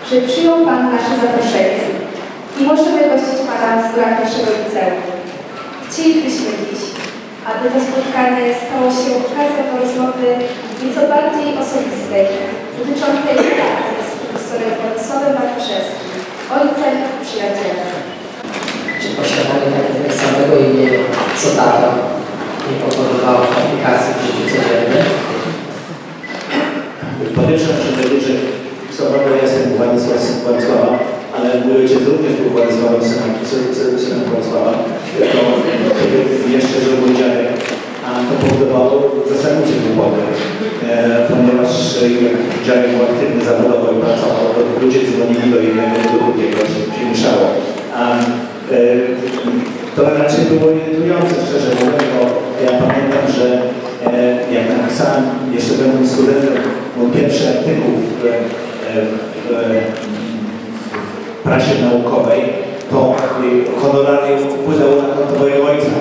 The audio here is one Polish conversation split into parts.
że przyjął Pan nasze zaproszenie i możemy gościć Pana w zborach naszego liceum. Chcielibyśmy dziś, aby to spotkanie stało się okazją do rozmowy nieco bardziej osobistej, dotyczącej relacji z profesorem Władysławem Bartoszewskim, ojcem i przyjacielem. Czy posiadanie takiego samego imienia, co tato, nie powodowało komplikacji w życiu codziennym? Po pierwsze, muszę powiedzieć, że co prawda ja jestem Władysława, ale mój ojciec również był Władysławem, synem Władysława. To jeszcze, że mój dziadek, a to powodowało zasadnicze kłopoty, ponieważ jak dziadek był aktywny zawodowo i pracował, to ludzie dzwonili do jednego i do drugiego, się mieszało. To raczej było irytujące, szczerze mówiąc, bo ja pamiętam, że jak napisałem, jeszcze będąc studentem, mój pierwszy artykuł w prasie naukowej, to honorarium wpłynęło na konto mojego ojca.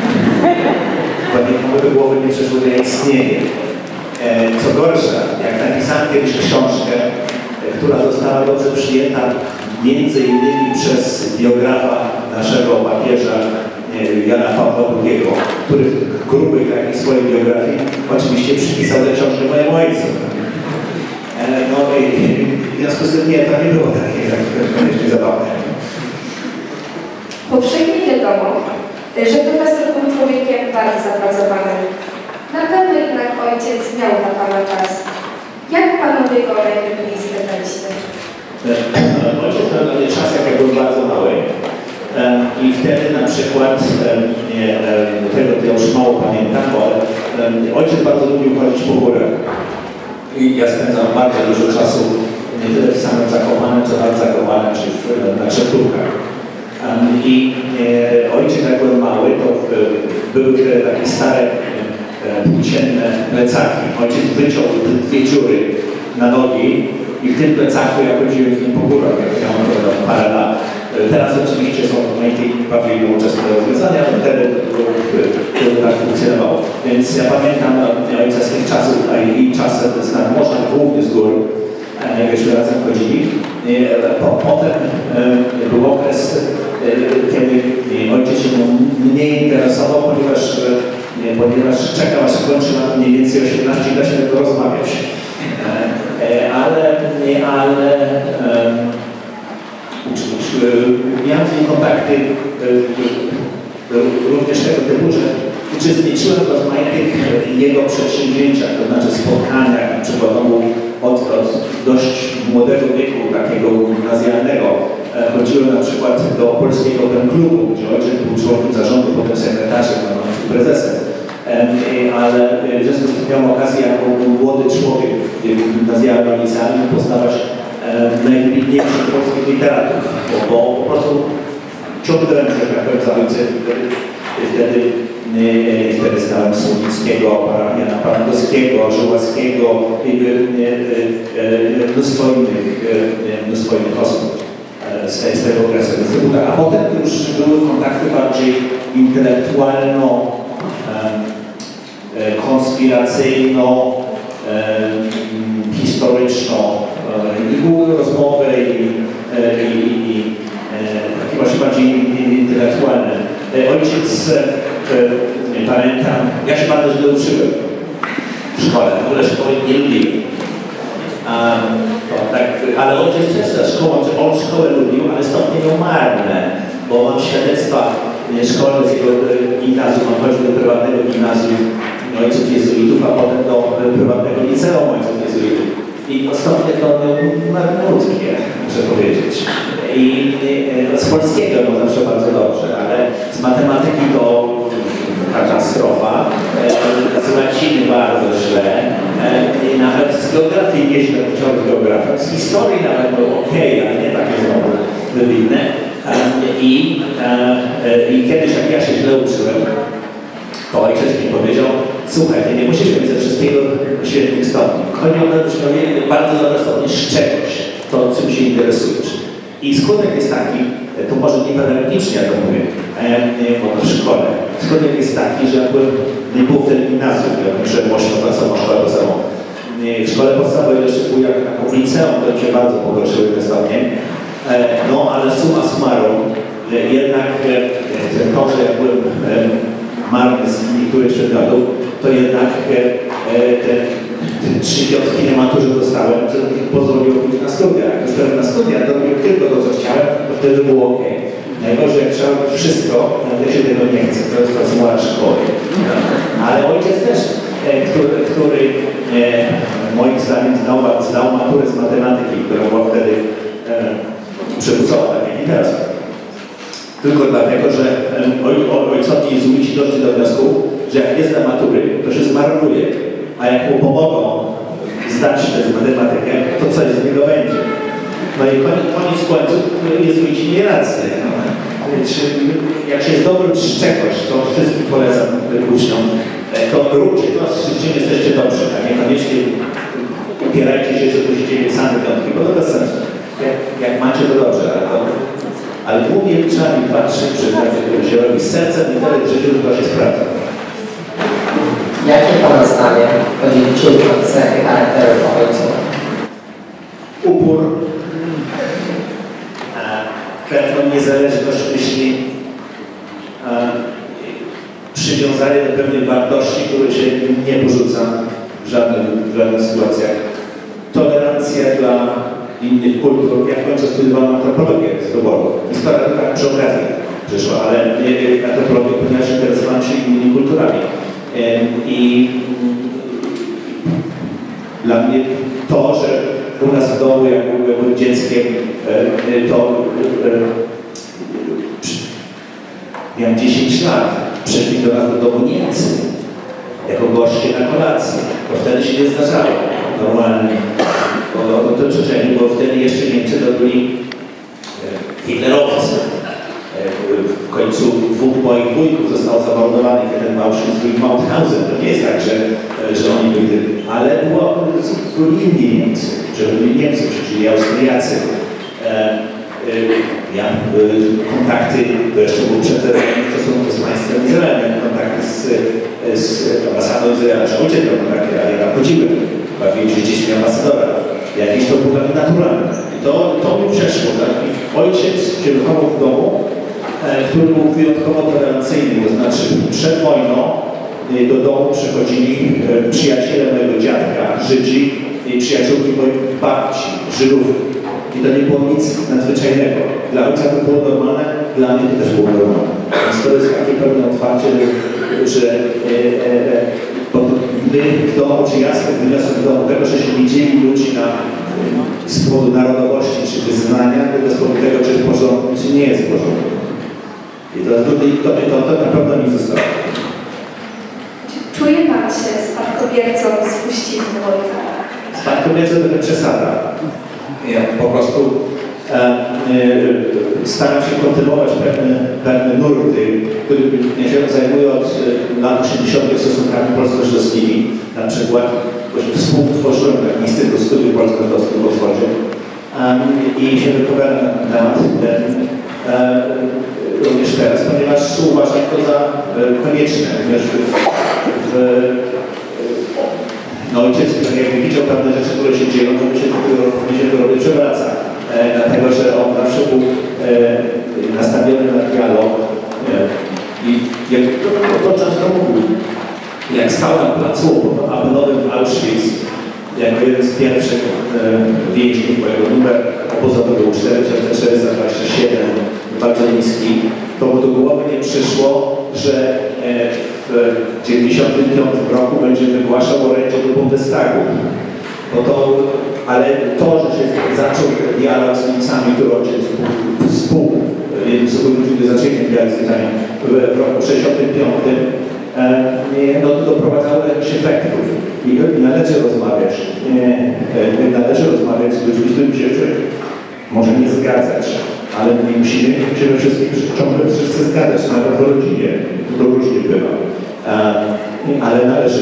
Bo do głowy nie przeszło, że ja istnieję. Co gorsza, jak napisałem kiedyś książkę, która została dobrze przyjęta między innymi przez biografa naszego papieża Jana Pawła II, który w grubej takiej swojej biografii oczywiście przypisał tę książkę mojemu ojcu. No i w związku z tym nie, to nie było takie koniecznie zabawne. Powszechnie wiadomo, że profesor był człowiekiem bardzo zapracowanym. Na pewno jednak ojciec miał dla Pana czas. Jak Panowie go byli spędzaliście? Ojciec miał dla mnie czas, jak ja byłem bardzo mały. I wtedy na przykład, tego to ja już mało pamiętam, bo ojciec bardzo lubił chodzić po górach. I ja spędzam bardzo dużo czasu nie tyle w samym Zakopanem, co nad Zakopanem, czy na Czertówkach. I ojciec, jak byłem mały, to były wtedy takie stare, płócienne plecaki. Ojciec wyciął 2 dziury na nogi i w tym plecaku ja chodziłem z nim po górach, jak miałem parę lat. Teraz oczywiście są bardziej nowoczesne rozwiązania, ale wtedy to tak funkcjonowało. Więc ja pamiętam ojca z tych czasów, a i czasem z nadmorza, głównie z gór, jakbyśmy razem chodzili. Potem był okres, kiedy ojciec się mnie interesował, ponieważ czekał, aż skończy na mniej więcej 18 i da się tylko rozmawiać. Miałem z nim kontakty również tego typu, że uczestniczyłem w rozmaitych jego przedsięwzięciach, to znaczy spotkaniach, na przykład on był od dość młodego wieku, takiego gimnazjalnego. Chodziłem na przykład do polskiego klubu, gdzie ojciec był członkiem zarządu, potem sekretarzem, prezesem. Ale w związku z tym miałem okazję jako młody człowiek w wieku gimnazjalno-licealnym poznawać najwybitniejszych polskich literatów, bo po prostu ciągnąłem, że tak powiem, za ojcem. Wtedy znałem Słowickiego, Jana Parandowskiego, Żułaskiego i mnóstwo innych osób z tego okresu. A potem już były kontakty bardziej intelektualno-konspiracyjno-historyczno i były rozmowy i takie właśnie bardziej intelektualne. Ojciec, pamiętam, ja się bardzo źle uczyłem w szkole, w ogóle szkoły nie lubiłem. Ale ojciec też za szkołą, że on szkołę lubił, ale stopnie miał marne, bo mam świadectwa szkolne z jego gimnazjum, on chodził do prywatnego gimnazjum ojców jezuitów, a potem do prywatnego liceum ojców jezuitów. I ostatnio to marnutkie, muszę powiedzieć. I z polskiego no zawsze bardzo dobrze, ale z matematyki to katastrofa, z łaciny bardzo źle, i nawet z geografii nieźle chciał być geografem, z historii nawet było ok, ale nie takie znowu wybitne. I kiedyś jak ja się źle uczyłem, to ojciec mi powiedział: słuchaj, ty nie musisz mieć ze wszystkiego świetnych stopni. Chodzi o to, żebyś miał bardzo dobre stopnie z czegoś, to czym się interesujesz. I skutek jest taki, to może nie pedagogicznie, jak to mówię, bo to w szkole. Skutek jest taki, że nie było wtedy gimnazjum, ja byłem 8-klasową szkołę podstawową. w szkole podstawowej jeszcze był jak w liceum, to się bardzo pogorszyły te stopnie. No ale summa summarum, jednak to, że ja byłem marny z niektórych przedmiotów, to jednak te 3 piątki na maturze dostałem, co mi pozwoliło pójść na studia. Jak dostałem na studia, to robiłem tylko to, co chciałem, to wtedy było ok. Najgorzej, jak trzeba robić wszystko, ja się tego nie chcę, to jest ta zła szkoły. Ale ojciec też, który moim zdaniem zdał maturę z matematyki, która była wtedy przymusowa, tak jak i teraz. Tylko dlatego, że ojcowi jezuici doszli do wniosku, że jak nie zda matury, to się zmarnuje. A jak mu pomogą zdać tę matematykę, to coś z niego będzie. No i koniec końców jezuici nie radzą. Jak się jest dobrym z czegoś, to wszystkim polecam uczniom, to róbcie to, z czym jesteście dobrzy, a niekoniecznie upierajcie się, że musicie mieć same piątki, bo to bez sensu. Jak macie, to dobrze, ale głównie trzeba mi patrzeć, że się robi z sercem i wtedy w życiu to się sprawdza. Jakie Pana zdaniem podzielicie cechy charakteru ojców? Upór, pewną niezależność myśli, przywiązanie do pewnych wartości, które się nie porzuca w żadnych sytuacjach. Tolerancja dla innych kultur. Ja w końcu studiowałem antropologię z wyboru. Historia to tak przy okazji przyszła, ale antropologię, ponieważ interesowałem się innymi kulturami. I dla mnie to, że u nas w domu, jak byłem dzieckiem, to miałem 10 lat. Przyszli do nas do domu Niemcy, jako goście na kolację. To wtedy się nie zdarzało normalnie. O otoczeniu, bo wtedy jeszcze Niemcy to byli hitlerowcy. W końcu 2 moich wujków zostało zamordowanych, jeden w Auschwitz, drugi w Mauthausen. To nie jest tak, że oni byli, ale byli inni Niemcy, że byli Niemcy, czyli Austriacy. Ja kontakty, to jeszcze był przedtem w stosunku z państwem Izraelem, kontakty z ambasadą Izraela, że ojciec miał kontakty, ale ja chodziłem, bawiłem się dziećmi ambasadora. Jakieś to było naturalne. I to mi przeszło. Tak? Ojciec się wychował w domu, który był wyjątkowo tolerancyjny, to znaczy przed wojną do domu przychodzili przyjaciele mojego dziadka, Żydzi i przyjaciółki mojej babci, Żydów. I to nie było nic nadzwyczajnego. Dla ojca to było normalne, dla mnie to też było normalne. Więc to jest takie pewne otwarcie, że my w domu, czy ja sobie wyniosłem w domu tego, że się nie dzieli ludzi z powodu narodowości czy wyznania, tylko z powodu tego, czy jest w porządku, czy nie jest w porządku. I to na pewno mi zostało. Czuje Pan się spadkobiercą spuścizny ojca? Spadkobiercą to jest przesada. Ja po prostu staram się kontynuować pewne nurty, którymi ja się zajmuję od lat 80. stosunkami polsko-żydowskimi. Na przykład współtworzyłem taki Instytut Studiów Polsko-Żydowskich w Oxfordzie i się wypowiadam na ten temat również teraz, ponieważ uważam to za konieczne. Ponieważ ojciec jakby widział pewne rzeczy, które się dzieją, to mi się to robi przewraca. Dlatego, że on zawsze był nastawiony na dialog i jak to często mówił, jak stał na placu Abenowym w Auschwitz, jako jeden z pierwszych więźniów, mojego numer obozowy był 4427, bardzo niski, to mu do głowy nie przyszło, że w 1995 roku będzie wygłaszał orędzie do Bundestagu. Ale to, że się zaczął dialog z Niemcami, który ojciec jednym z ludzi zaczęli dialog z Niemcami w roku 1965, no to doprowadzało do jakichś efektów. I należy rozmawiać z ludźmi, z którymi się człowiek może nie zgadzać, ale nie musimy się we wszystkich ciągle wszyscy zgadzać, nawet w rodzinie. To różnie bywa. Ale należy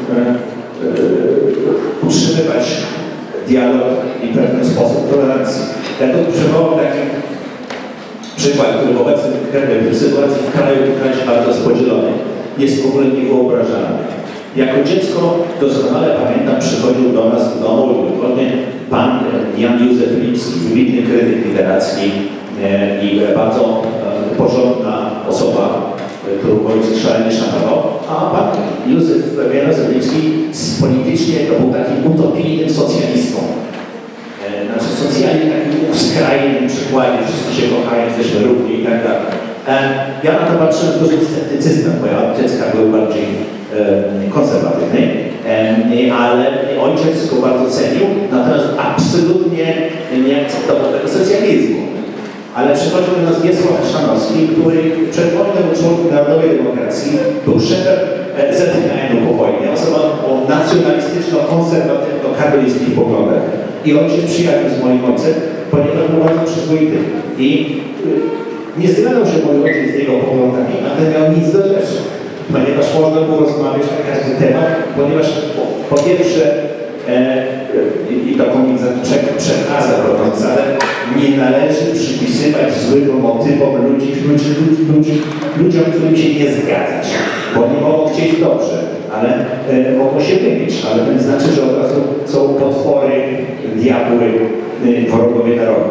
utrzymywać dialog i pewien sposób tolerancji. Ja tu przywołam taki przykład, który w obecnej sytuacji w kraju się bardzo jest podzielony. Jest w ogóle niewyobrażalny. Jako dziecko doskonale pamiętam, przychodził do nas do domu dwukrotnie pan Jan Józef Lipski, wybitny krytyk literacki i bardzo porządna osoba, którą ojciec szalenie szanował, a pan Józef Lipski politycznie to był takim utopijnym socjalistą. Znaczy socjalnie takim skrajnym przykładzie, wszyscy się kochają, jesteśmy równi i tak dalej. Ja na to patrzyłem dużym sceptycyzmem, bo ja od dziecka był bardziej konserwatywny, ale ojciec go bardzo cenił, natomiast absolutnie nie akceptował tego socjalizmu. Ale przychodził do nas Wiesław Chrzanowski, który przed wojną członkiem Narodowej Demokracji był szefem ZKN-u po wojnie, osobą o nacjonalistyczno-konserwatywno-katolickich poglądach. I ojciec przyjaciół z moim ojcem, ponieważ był bardzo przyzwoity. I nie zgadzał się mój ojciec z jego poglądami, ale miał nic do rzeczy. Ponieważ można było rozmawiać na każdy temat, ponieważ po pierwsze i taką przekaza prowadzącą, nie należy przypisywać złych motywom ludziom, którym się nie zgadzać, bo nie mogą chcieć dobrze, ale mogą się mylić, ale to nie znaczy, że od razu są potwory, diabły, wrogowie narodu.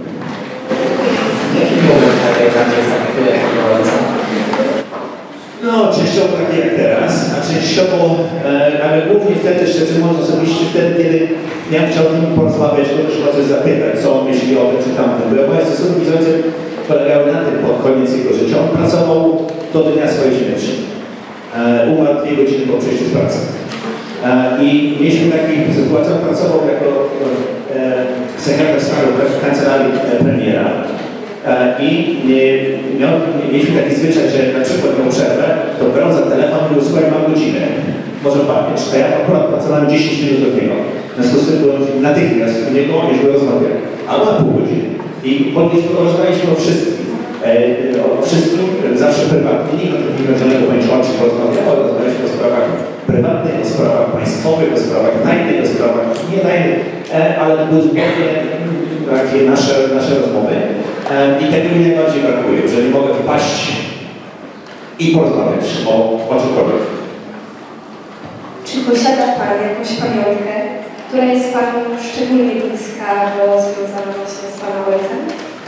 Jaki moment takiej bardziej zaaktywie ojca? No, częściowo tak jak teraz, a częściowo, ale głównie wtedy, szczerze mówiąc, osobiście wtedy, kiedy ja chciał z nim porozmawiać, go też o coś zapytać, co on myśli o tym czy tamtym. Bo moje stosunki z ojcem polegały na tym pod koniec jego życia. On pracował do dnia swojej śmierci. Umarł 2 godziny po przyjściu z pracy. I mieliśmy taką sytuację, on pracował jako sekretarz stanu w kancelarii premiera. I mieliśmy taki zwyczaj, że na przykład miał przerwę, to brał za telefon i mówił, słuchaj, mam godzinę, może pamięć, a ja akurat pracowałem 10 minut od niego. W związku z tym byłem natychmiast u niego, żeby rozmawiać, a ma pół godziny. I rozmawialiśmy o wszystkim, zawsze prywatnie, nie o takim żadnego będzie oczy porozmawiało, rozmawialiśmy o sprawach prywatnych, o sprawach państwowych, o sprawach tajnych, o sprawach nietajnych, ale to były zupełnie takie nasze rozmowy. I tego mi najbardziej brakuje, że nie mogę wpaść i porozmawiać o czymkolwiek. Czy posiada Pan jakąś pamiątkę, która jest Panu szczególnie bliska, bo związana właśnie z Pana ojcem?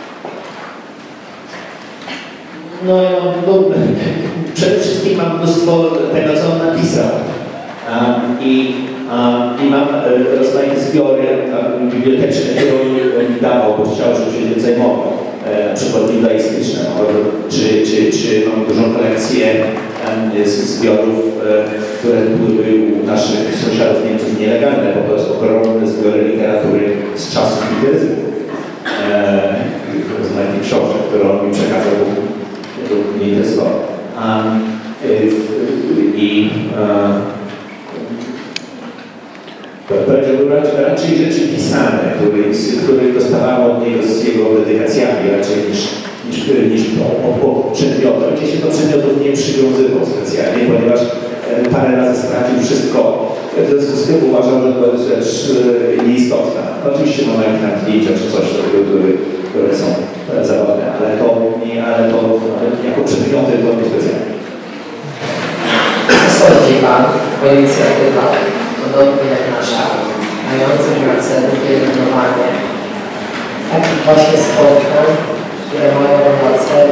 No, przede wszystkim mam mnóstwo tego, co on napisał. I mam rozmaite zbiory biblioteczne, które on mi dawał, bo chciał, żebym się tym zajmował. Na przykład judaistyczne, czy mam dużą kolekcję zbiorów, które były u naszych sąsiadów Niemców nielegalne, po prostu ogromne zbiory literatury z czasów hitleryzmu. Rozmaite książek, które on mi przekazał, mnie interesował. Powiedziałbym raczej rzeczy pisane, które dostawałem od niego z jego dedykacjami, raczej niż przedmioty. Oczywiście do przedmiotów nie przywiązywał specjalnie, ponieważ parę razy stracił wszystko. W związku z tym uważam, że to jest rzecz nieistotna. Oczywiście mamy jakieś tam zdjęcia czy coś, które są zabawne, ale jako przedmioty to nie specjalnie. Co sądzi Pan o inicjatywach, podobnie jak nasza, mających na celu pielęgnowanie takich właśnie spotkań, które mają na celu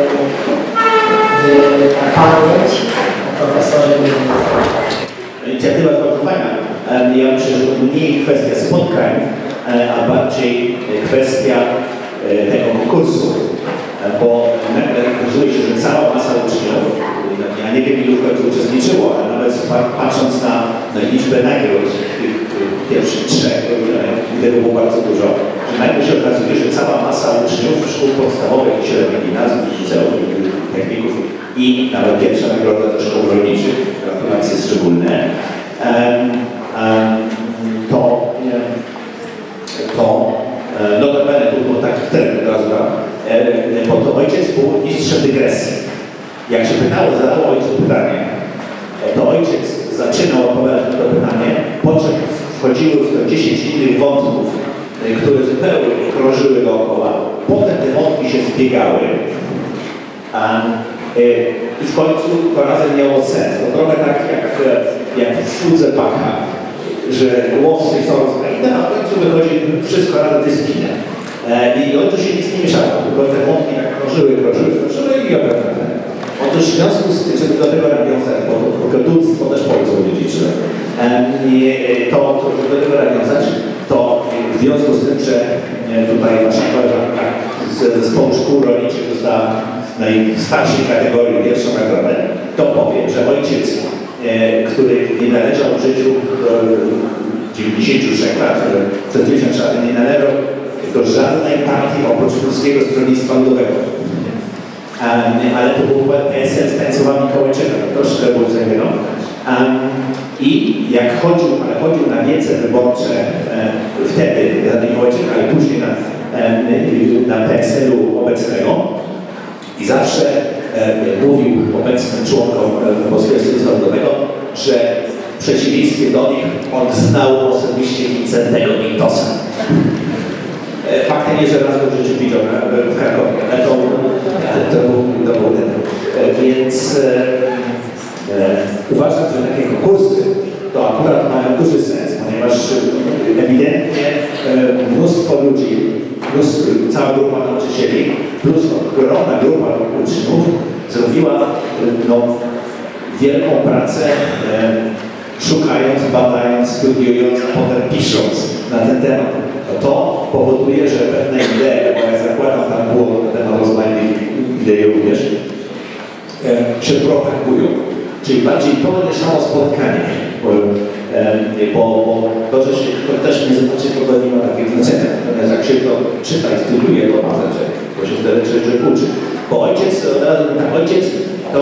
pamięć o profesorze Miłoszu? Inicjatywa jest bardzo fajna. Ja myślę, że to mniej kwestia spotkań, a bardziej kwestia tego konkursu, bo nagle okazuje się, że cała masa uczniów, ja nie wiem, ilu w końcu uczestniczyło, ale nawet patrząc na liczbę nagród tych pierwszych 3, gdy było bardzo dużo, że nagle się okazuje, że cała masa uczniów szkół podstawowych i średnich gimnazjów, liceów, techników i nawet pierwsza nagroda ze szkół rolniczych, gratulacje szczególne, notabene to było taki termin teraz, bo to ojciec był mistrzem dygresji. Jak się pytało, zadało ojcu pytanie, to ojciec zaczynał odpowiadać na to pytanie, po czym wchodziły w to 10 innych wątków, które zupełnie krążyły dookoła. Potem te wątki się zbiegały i w końcu to razem miało sens. To trochę tak jak jak w Studze Bacha, że głosy są rozmaite, a w końcu wychodzi wszystko razem dyscyplinę. I to się nic nie mieszało, tylko te wątki jak krążyły i opowiadane. Otóż w związku z tym, żeby do tego nawiązać, bo pokrotulstwo też polskie dziedziczyłem, to żeby do tego nawiązać, to w związku z tym, że tutaj nasza koleżanka z zespołu szkół rolniczych dostała w najstarszej kategorii pierwszą nagrodę, to powiem, że ojciec, który nie należał w życiu do 93 lat, przez 90 lat nie należał do żadnej partii oprócz Polskiego Stronnictwa Ludowego. Ale to był PSL z Stanisława Mikołajczyka, troszkę rewolucyjnego. I jak chodził na wiece wyborcze wtedy za Mikołajczyka, ale później na PSL-u obecnego i zawsze mówił obecnym członkom Polskiego Stronnictwa Ludowego, że w przeciwieństwie do nich on znał osobiście Wincentego Witosa. Faktem jest, że raz go w życiu widział w Krakowie, ale to był ten. Więc uważam, że takie konkursy to akurat mają duży sens, ponieważ ewidentnie mnóstwo ludzi, plus cała grupa nauczycieli, plus ogromna grupa uczniów zrobiła wielką pracę szukając, badając, studiując, a potem pisząc na ten temat. To powoduje, że pewne idee, bo ja zakładam tam było na temat rozmaitych idei również, się propagują. Czyli bardziej to niż samo spotkanie. Bo to, że się ktoś też nie zobaczy, to nie ma takiego znaczenia. Natomiast jak się to czyta i studiuje, to ma znaczenie, bo się wtedy człowiek uczy. Bo ojciec to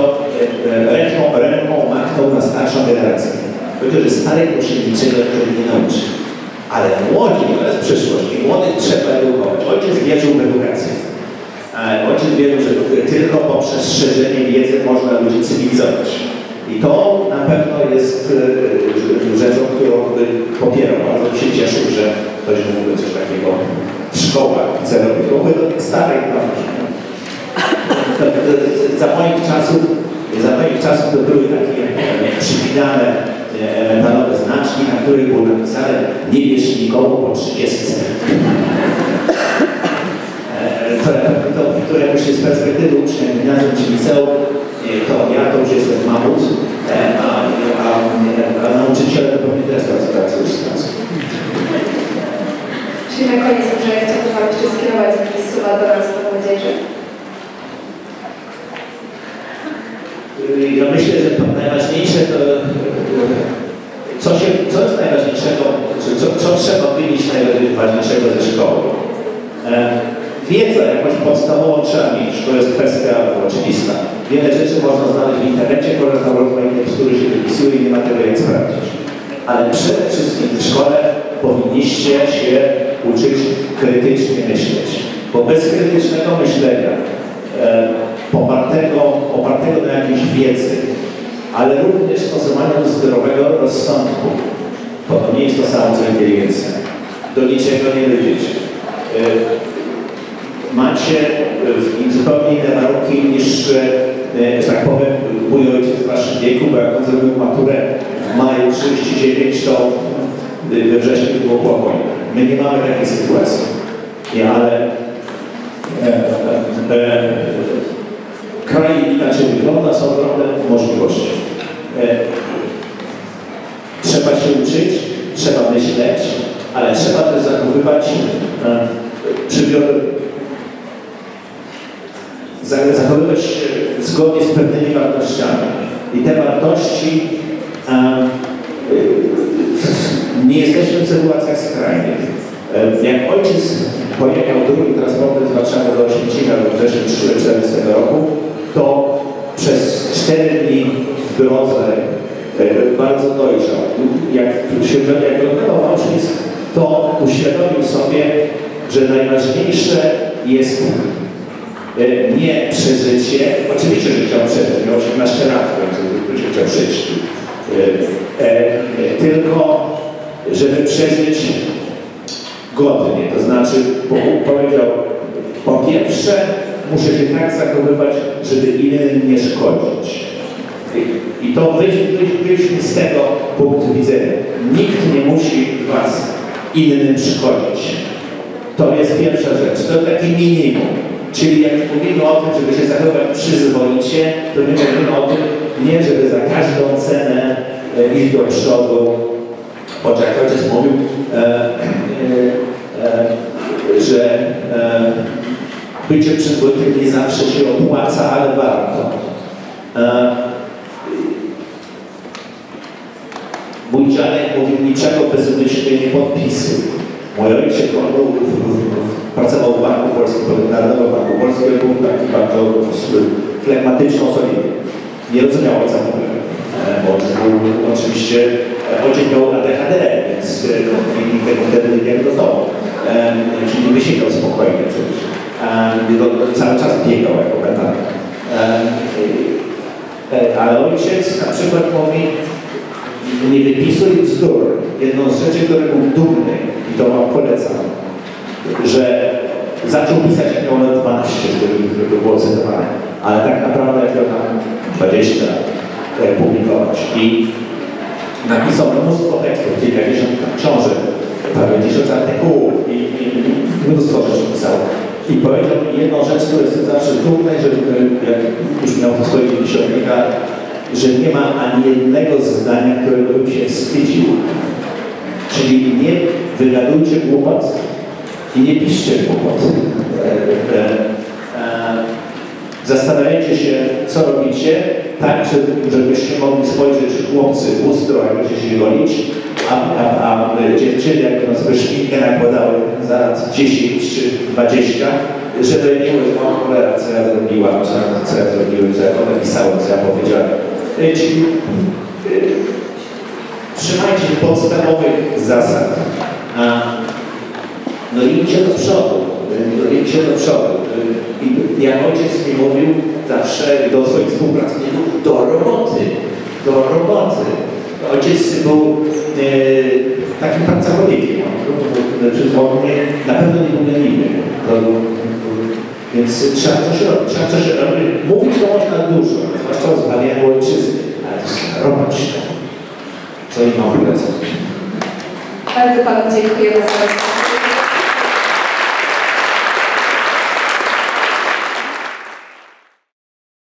ręką machnął na starszą generację. Powiedział, że stary to się niczego nie nauczy. Ale młodzi, to jest przyszłość i młodych trzeba edukować. Ojciec wierzył w edukację. Ojciec wierzył, że tylko poprzez szerzenie wiedzy można ludzi cywilizować. I to na pewno jest rzeczą, którą popieram. Bardzo się cieszę, że ktoś mógłby coś takiego w szkołach chce robić. Bo do tych starych za moich czasów to były takie przypinane metalowe znaczki, na których było napisane nie bierz nikogo po 30. To jakoś z perspektywy ucznia gimnazjum czy liceum, to ja to już jestem mamut, a nauczyciele to pewnie też tacy już sytuacje. Czyli na koniec może chciałbym Wam jeszcze skierować jakieś słowa do nas, do młodzieży. Ja myślę, że to najważniejsze to co jest najważniejszego, co trzeba wynieść najważniejszego ze szkoły. Wiedzę jakąś podstawową trzeba mieć, to jest kwestia oczywista. Wiele rzeczy można znaleźć w internecie, korzystam rozmaitych, z których się wypisuje i nie ma tego jak sprawdzić. Ale przede wszystkim w szkole powinniście się uczyć krytycznie myśleć. Bo bez krytycznego myślenia, opartego na jakiejś wiedzy, ale również stosowania do zdrowego rozsądku, to nie jest to samo co inteligencja. Do niczego nie dojdziecie. Macie zupełnie inne warunki niż, że tak powiem, mój ojciec w waszym wieku, bo jak on zrobił maturę w maju 39, to we wrześniu było po wojnie. My nie mamy takiej sytuacji. Ale kraj inaczej wygląda, są ogromne możliwości. Trzeba się uczyć, trzeba myśleć, ale trzeba też zachowywać zachowywać się zgodnie z pewnymi wartościami. I te wartości nie jesteśmy w sytuacjach skrajnych. Jak ojciec pojechał drugim transportem z Warszawy do Oświęcimia w wrześniu 1940 roku, to przez 4 dni w drodze bardzo dojrzał. Jak oglądał Auschwitz, to uświadomił sobie, że najważniejsze jest nie przeżycie, oczywiście, że chciał przeżyć, miał 18 lat, więc chciał żyć, tylko żeby przeżyć godnie, to znaczy powiedział, po pierwsze muszę się tak zachowywać, żeby innym nie szkodzić. I to wyjdźmy z tego punktu widzenia. Nikt nie musi was innym przychodzić. To jest pierwsza rzecz. To taki minimum. Czyli jak mówimy o tym, żeby się zachować przyzwoicie, to my mówimy o tym, nie żeby za każdą cenę iść do przodu. Choć jak ojciec mówił, że bycie przyzwoitym nie zawsze się opłaca, ale warto. Mój dziadek mówił, niczego bezmyślnie nie podpisuj. Mój ojciec pracował w Banku Polskim, Narodowym Banku Polskim, był taki bardzo flegmatyczną osobą. Nie rozumiał ojca w ogóle, bo oczywiście ojciec miał ADHD, więc nikt tego wtedy nie diagnozował. Czyli nie wysiedział spokojnie przecież. Cały czas biegał jako petan. Ale ojciec na przykład mówi, nie wypisuj bzdur. Jedną z rzeczy, które był dumny, i to wam polecam, że zaczął pisać, jak miał lat 12, żeby było cytowane, ale tak naprawdę jak miał tam 20 publikować. I napisał mnóstwo tekstów, kilkadziesiąt książek, prawie 1000 artykułów i mnóstwo rzeczy pisał. I powiedział mi jedną rzecz, którą jestem zawsze dumny, że jak już miał po swoich 90 lat, że nie ma ani jednego zdania, którego bym się wstydził. Czyli nie wygadujcie głupot i nie piszcie głupot. Zastanawiajcie się, co robicie, tak, żebyście mogli spojrzeć chłopcy w lustro, jak będziecie się golić, a dziewczyny, jak będą sobie szminkę nakładały zaraz 10 czy 20, żeby nie mówić, o cholera, co ja zrobiłam, co ja zrobiłem, co ja napisałem, co ja powiedziałem. Czyli trzymajcie się podstawowych zasad. No idźcie do przodu. Idźcie do przodu. I jak ojciec mi mówił zawsze do swoich współpracowników, do roboty. Do roboty. Ojciec był takim pracownikiem. On na pewno nie był leniwy. Więc trzeba coś robić. Mówić to można dużo, zwłaszcza o zbawianiu ojczyzny, ale to jest robić to, co im mam polecać. Bardzo Panu dziękujemy za rozmowę.